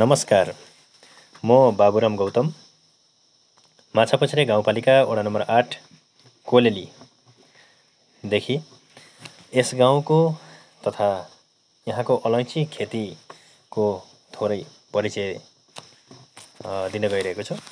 नमस्कार, म बाबुराम गौतम, माछापुच्छ्रे गाउँपालिका वडा नम्बर 8 कोलेलीदेखि यस गाउँको तथा यहाँको अलैँची खेतीको थोरै परिचय दिन गइरहेको छु।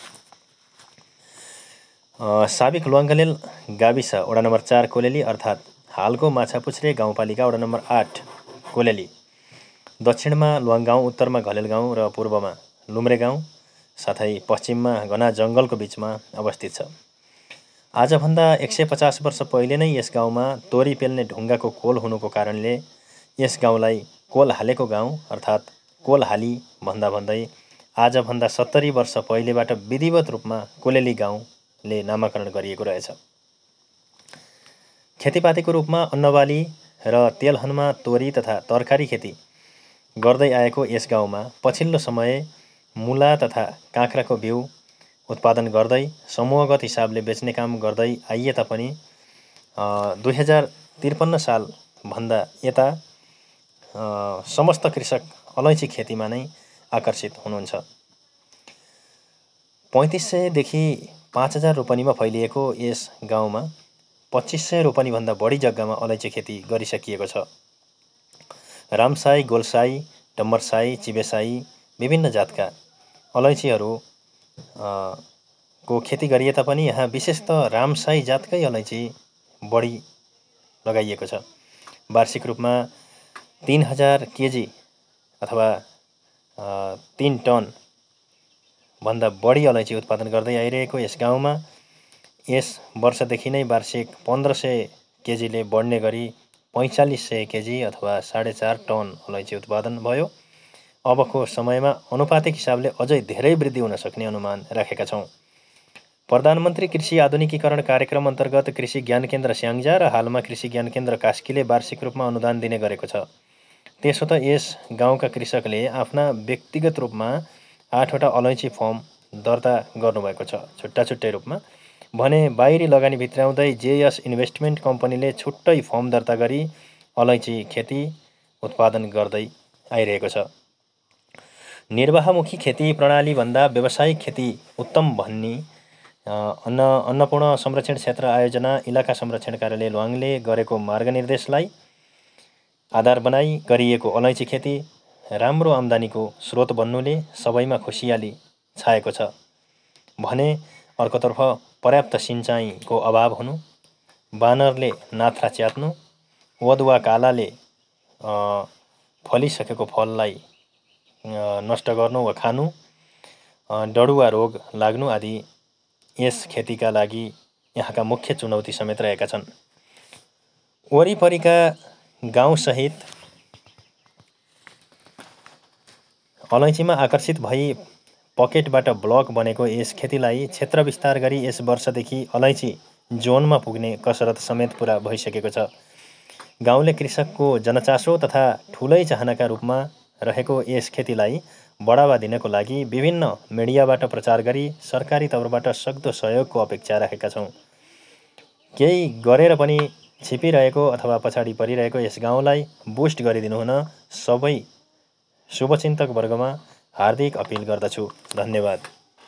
साबिक ल्वाङ्गलेल गाविस वडा नम्बर 4 कोलेली अर्थात् हालको माछापुच्छ्रे गाउँपालिका वडा नम्बर 8 कोलेली, दक्षिणमा ल्वाङ गाउँ, उत्तरमा घलेल गाउँ र पूर्वमा लुम्रे गाउँ, साथै पश्चिममा घना जङ्गलको बीचमा अवस्थित छ। आजभन्दा 150 वर्ष पहिले नै यस गाउँमा तोरी पेल्ने ढुङ्गाको कोल हुनुको कारणले यस गाउँलाई कोल हालेको गाउँ अर्थात् कोल हाली भन्दा भन्दै आजभन्दा 70 वर्ष पहिलेबाट विधिवत रूपमा कोलेली गाउँले नामाकरण गरिएको रहेछ। खेतीपातीको रूपमा अन्नबाली र तेलहनमा तोरी तथा तरकारी खेती गर्दै आएको यस गाउँमा पछिल्लो समय मुला तथा काँक्राको बिउ उत्पादन गर्दै समूहगत हिसाबले बेच्ने काम गर्दै आइए तापनि 2053 सालभन्दा यता समस्त कृषक अलैँची खेतीमा नै आकर्षित हुनुहुन्छ। 3500 देखि 5000 रोपनीमा फैलिएको यस गाउँमा 2500 रोपनीभन्दा बढी जग्गामा अलैँची खेती गरिसकिएको छ। रामसाई, गोलसाई, डम्बरसाई, चिबेसाई विभिन्न जातका अलैँचीहरू को खेती गरिए तापनि यहाँ विशेषतः रामसाई जातकै अलैँची बढी लगाइएको छ। वार्षिक रूपमा 3000 केजी अथवा 3 टन भन्दा बढी अलैँची उत्पादन गर्दै आइरहेको यस गाउँमा यस वर्षदेखि नै वार्षिक 1500 केजीले बढ्ने गरी 4500 केजी अथवा 4.5 टन अलैँची उत्पादन भयो। अबको समयमा अनुपातिक हिसाबले अझै धेरै वृद्धि हुन सक्ने अनुमान राखेका छौँ। प्रधानमन्त्री कृषि आधुनिकीकरण कार्यक्रम अन्तर्गत कृषि ज्ञान केन्द्र स्याङ्जा र हालमा कृषि ज्ञान केन्द्र कास्कीले वार्षिक रूपमा अनुदान दिने गरेको छ। त्यसो त यस गाउँका कृषकले आफ्ना व्यक्तिगत रूपमा 8 वटा अलैँची फर्म दर्ता गर्नुभएको छ छुट्टा छुट्टै रूपमा। भने बाहिरी लगानी भित्राउँदै जेएस इन्भेस्टमेन्ट कम्पनीले छुट्टै फर्म दर्ता गरी अलैँची खेती उत्पादन गर्दै आइरहेको छ। निर्वाहमुखी खेती प्रणालीभन्दा व्यावसायिक खेती उत्तम भन्ने अन्नपूर्ण संरक्षण क्षेत्र आयोजना इलाका संरक्षण कार्यालय ल्वाङले गरेको मार्गनिर्देशलाई आधार बनाई गरिएको अलैँची खेती राम्रो आम्दानीको स्रोत बन्नुले सबैमा खुसियाली छाएको छ। भने अर्कोतर्फ पर्याप्त सिँचाइको अभाव हुनु, बानरले नाथ्रा च्यात्नु, वदुवा कालाले फलिसकेको फललाई नष्ट गर्नु वा खानु, डडुवा रोग लाग्नु आदि यस खेतीका लागि यहाँका मुख्य चुनौती समेत रहेका छन्। वरिपरिका गाउँसहित अलैँचीमा आकर्षित भई पकेटबाट ब्लक बनेको यस खेतीलाई क्षेत्र विस्तार गरी यस वर्षदेखि अलैँची जोनमा पुग्ने कसरत समेत पुरा भइसकेको छ। गाउँले कृषकको जनचासो तथा ठुलै चाहनाका रूपमा रहेको यस खेतीलाई बढावा दिनको लागि विभिन्न मिडियाबाट प्रचार गरी सरकारी तर्फबाट सक्दो सहयोगको अपेक्षा राखेका छौँ। केही गरेर पनि छिपिरहेको अथवा पछाडि परिरहेको यस गाउँलाई बुस्ट गरिदिनु हुन सबै शुभचिन्तक वर्गमा हार्दिक अपिल गर्दछु। धन्यवाद।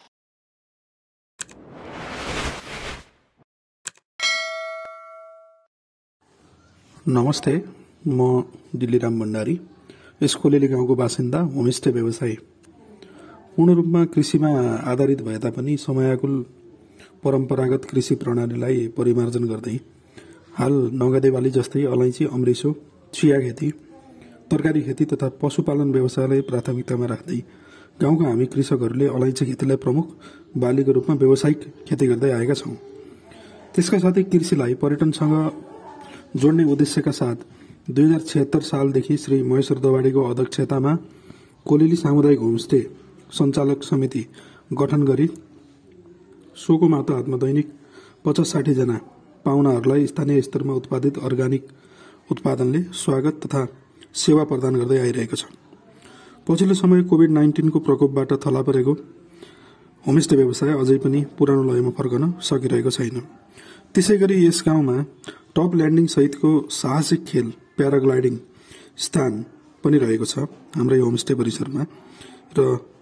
नमस्ते, म दिल्लीराम भण्डारी, यस कोलेली गाउँको बासिन्दा, होमस्टे व्यवसायी। पूर्ण रूपमा कृषिमा आधारित भए तापनि समयाकुल परम्परागत कृषि प्रणालीलाई परिमार्जन गर्दै हाल नगदे बाली जस्तै अलैँची, अमृसो, चिया खेती, तरकारी खेती तथा पशुपालन व्यवसायलाई प्राथमिकतामा राख्दै गाउँका हामी कृषकहरूले अलैँची खेतीलाई प्रमुख बालीको रूपमा व्यावसायिक खेती गर्दै आएका छौँ। त्यसका साथै कृषिलाई पर्यटनसँग जोड्ने उद्देश्यका साथ 2076 सालदेखि श्री महेश्वर दवाडीको अध्यक्षतामा कोलेली सामुदायिक होमस्टे सञ्चालक समिति गठन गरी सोको मातहतमा दैनिक 50-60 जना पाहुनाहरूलाई स्थानीय स्तरमा उत्पादित अर्गानिक उत्पादनले स्वागत तथा सेवा प्रदान गर्दै आइरहेको छ। पछिल्लो समय कोभिड-19 को प्रकोपबाट थला परेको होमस्टे व्यवसाय अझै पनि पुरानो लयमा फर्कन सकिरहेको छैन। त्यसैगरी यस गाउँमा टप ल्यान्डिङ सहितको साहसिक खेल प्याराग्लाइडिङ स्थान पनि रहेको छ हाम्रै होमस्टे परिसरमा र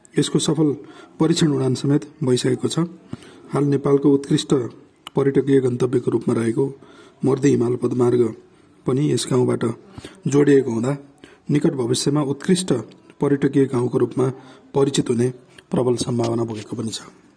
यसको सफल परीक्षण उडान समेत भइसकेको छ। हाल नेपालको उत्कृष्ट पर्यटकीय गन्तव्यको रूपमा रहेको मर्दे हिमाल पदमार्ग पनि यस गाउँबाट जोडिएको हुँदा निकट भविष्यमा उत्कृष्ट पर्यटकीय गाउँको रूपमा परिचित हुने प्रबल सम्भावना बोकेको पनि छ।